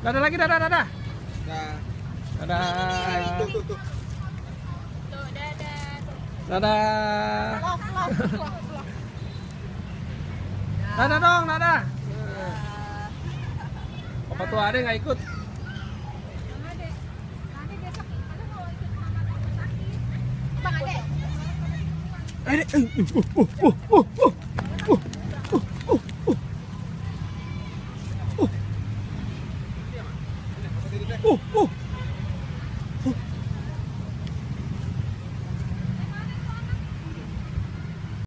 Dadah lagi, dadah, dadah. Nah, Dadah. tuh. Tuh, dadah. Dadah. Love, love, love, love. Dadah dong, dadah. Papa tua Ade nggak ikut. Bang Ade, nanti besok Ade mau ikut mama ke rumah sakit. Bang Ade. Ade.